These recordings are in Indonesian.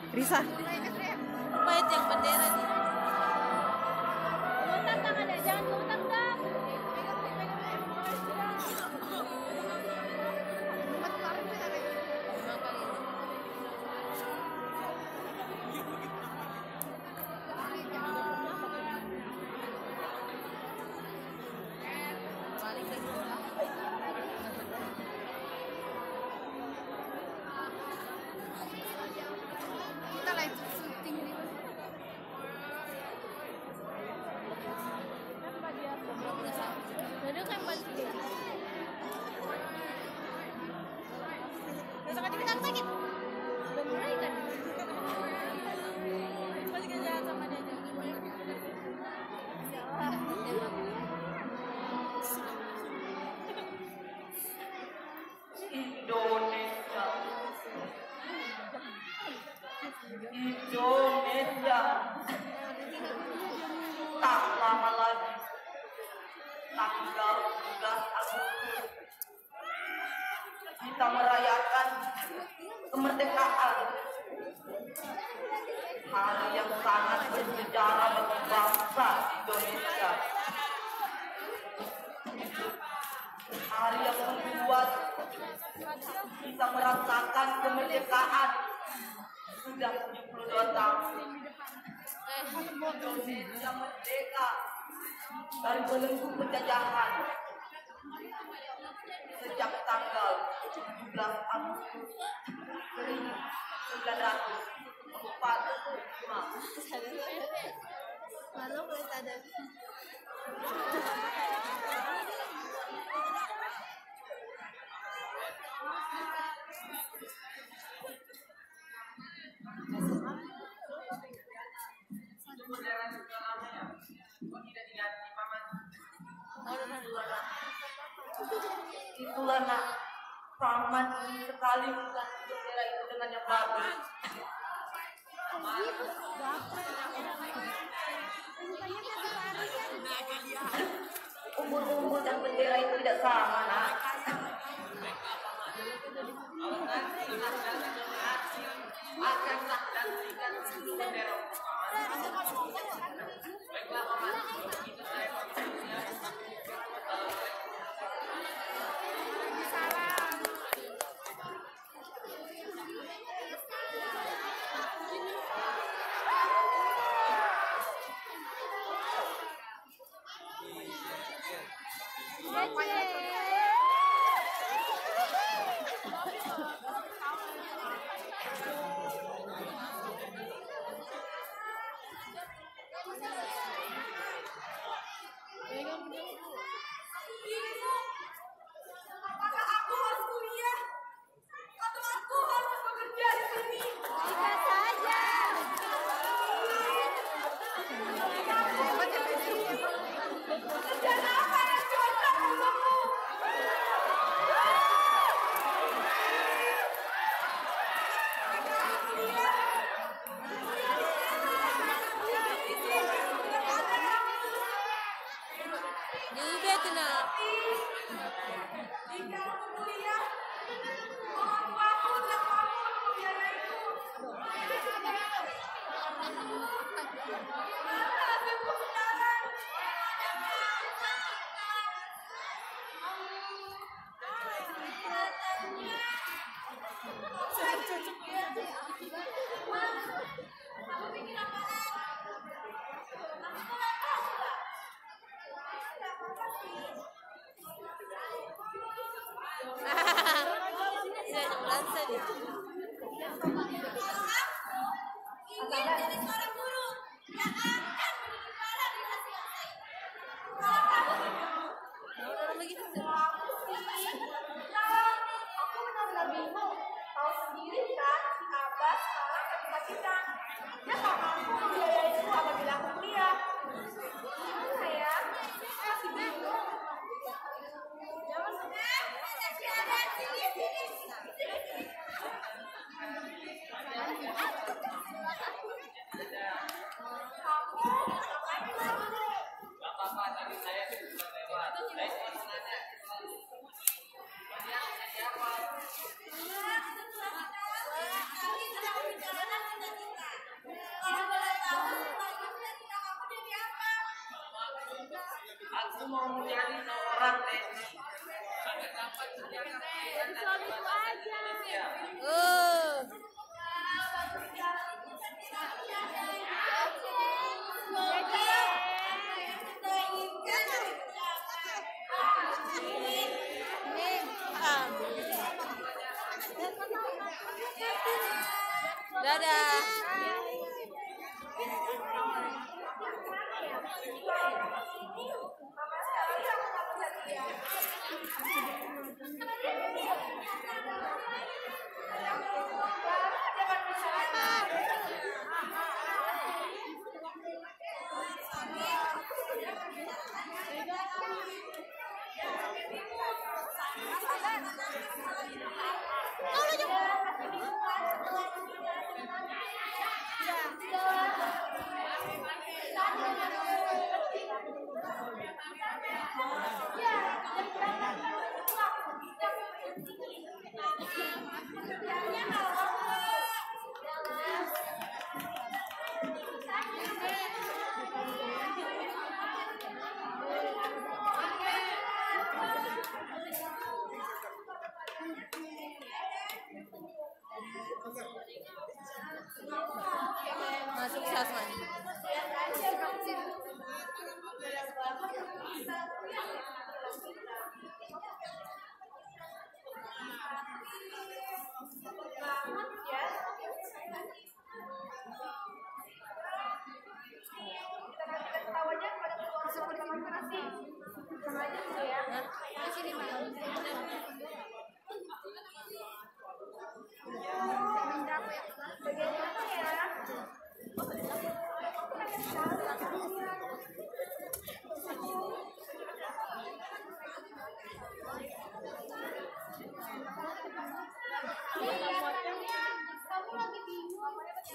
Risa. Lupa itu yang bendera nih. Utang tangan ya, jangan utang dong. Sakit. Udah mulai kan? Masih kerjaan sama dia. Indonesia. Indonesia. Tak lama lagi tanggal 17 Agustus kita merayakan kemerdekaan, hari yang sangat bersejarah bagi bangsa Indonesia, hari yang membuat kita merasakan kemerdekaan sudah 72 tahun. Indonesia merdeka dari belenggu penjajahan sejak tanggal 17 Agustus 1945. Malu boleh ada. Itulah nak paman sekali bukan bendera itu dengan yang bagus. Umur dan bendera itu tidak sama nak. Akanlah dan berikan bendera. Baiklah paman. Apakah aku harus kuliah atau aku harus bekerja di sini? Jika saja. Pekerjaan apa yang cocok untukku? Juga tuh nak. Jika aku kuliah, orang tuaku tidak mampu untuk membiayaiku. Gimana nasibku sekarang? Kamu bikin apaan? Aku nggak tahu lah. Nggak apa-apa sih. Tidak berasa nih. Kalau aku ingin jadi seorang guru yang akan mendidik para generasi bangsa ini. Kalau kamu Orang begitu. aku benar-benar bingung. Tahu sendiri kan, si Abah sekarang sakit-sakitan. Dia nggak mampu membiayaiku apabila aku kuliah. Gimana ya? Masih bingung. Jangan sini. Kamu ngapain dulu? Bapak tadi saya sudah lewat. Saya cuma sengaja. mau nyari orang deh. Oh. Dadah. Masuk Sasman. Di sini Kamu lagi bingung.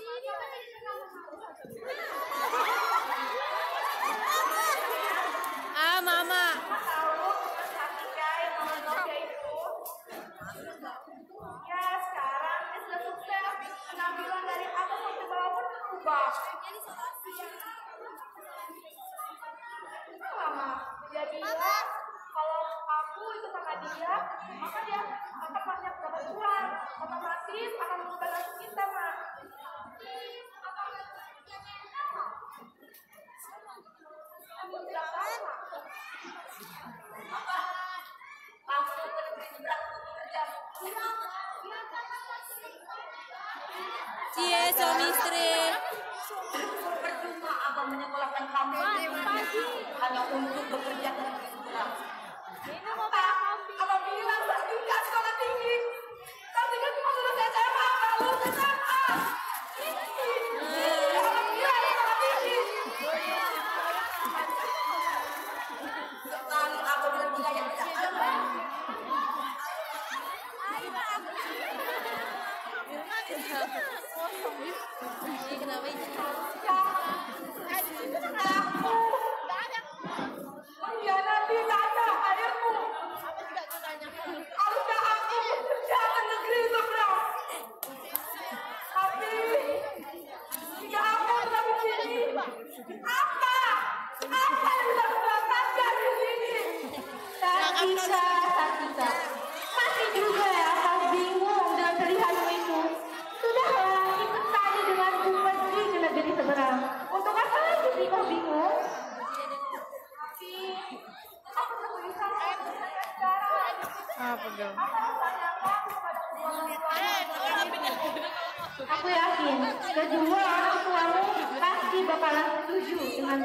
Mama. Ya, sekarang dia sudah sukses. Penampilan dari atas sampai bawah pun berubah. Lama. Jadi kalau aku itu sama dia, maka dia akan banyak dapat uang. Otomatis akan mengubah nasib kita, Mak. Aku tidak sama. Cie suami istri. Percuma abang menyekolahkan kamu hanya untuk bekerja di sekolah. Abang bilang tidak sekolah tinggi. Tapi kan cuma lulus SMA, lulus SMA. Abang bilang sekolah tinggi. Sekali abang bilang tidak yang tidak ada. Ini kenapa ini? Mengkhianati tanah airku. Harusnya aku bekerja ke negeri seberang. Tapi jika aku ada di sini, apa yang bisa kulakukan di sini? Sakita. Masih juga ya, kau bingung dengan pilihanmu itu. Sudahlah, ikut saja denganku pergi ke negeri seberang. Untuk apa lagi sih kau bingung? Tapi aku tak bisa melakukan sekarang. Apa dong? Apa rasanya kamu pada kedua orang tuamu? Aku yakin kedua orang tuamu pasti bakalan setuju dengan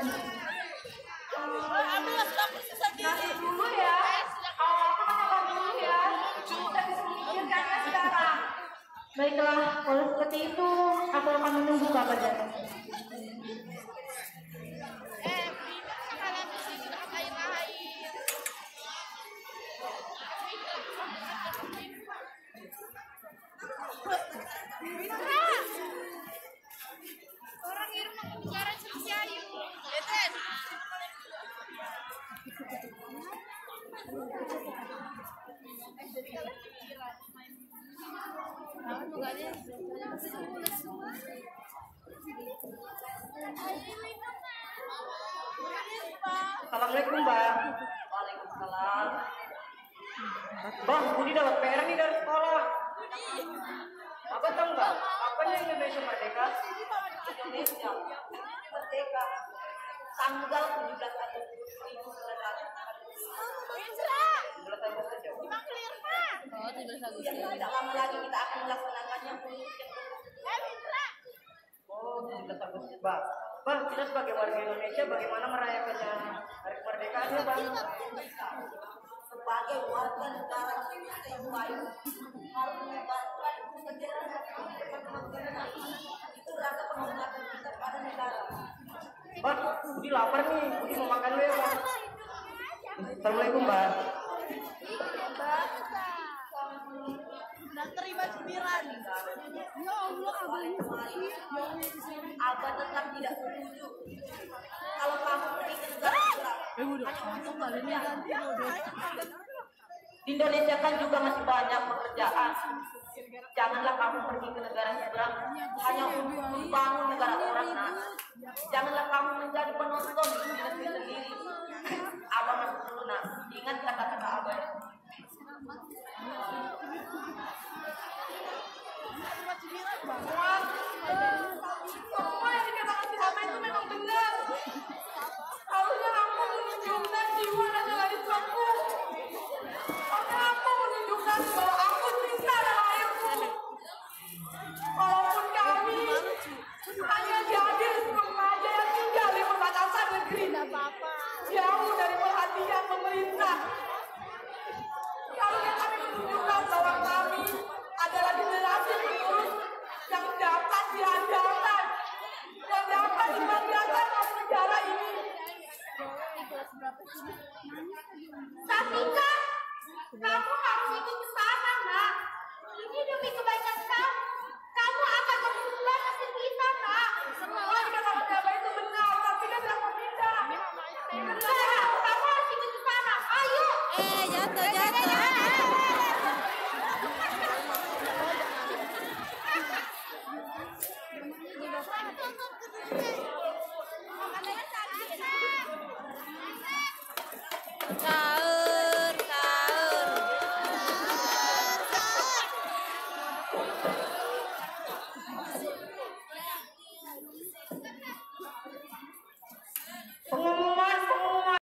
nanti dulu ya. Aku menolak dulu ya. Kita bisa memikirkannya sekarang. Baiklah, kalau seperti itu, aku akan menunggu kabarnya. Orang ini mau bicara sama Ayu. Eten. Ayo, Assalamualaikum, Mbak. Waalaikumsalam. Bang, Budi dapat PR nih dari sekolah. Apa tahu nggak? Apanya Indonesia merdeka? Indonesia merdeka tanggal 17 Agustus 1945. Oh, 17 Agustus. Yang tidak lama lagi kita akan melaksanakannya untuk Oh, 17 Agustus, Bang. Bang, kita sebagai warga Indonesia bagaimana merayakannya hari kemerdekaannya, Bang? sebagai warga negara Indonesia yang baik harus menyebarkan bendera itu rasa penghormatan kita pada negara. Bang, Budi lapar nih. Budi mau makan dulu ya, Bang. Assalamualaikum, Bang. Dan terima cemilan. Ya Allah, Abah tetap tidak setuju kalau kamu pergi ke negara Islam. Di Indonesia kan juga masih banyak pekerjaan. Janganlah kamu pergi ke negara Islam hanya untuk membangun negara orang. Nah, janganlah kamu menjadi penonton di negeri sendiri. Abah masuk dulu, nak. Ingat kata-kata Abah. cemilan, Bang.